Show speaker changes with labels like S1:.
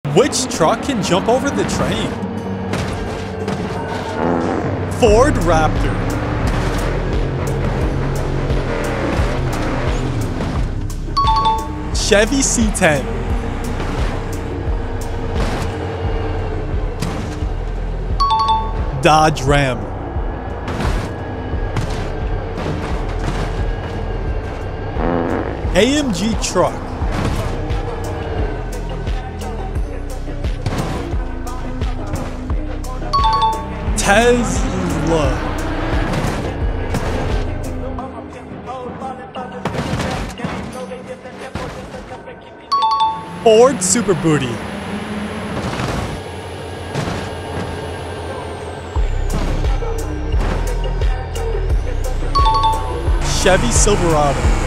S1: Which truck can jump over the train? Ford Raptor. Chevy C10. Dodge Ram. AMG truck. Tesla. Ford Super Booty. Chevy Silverado.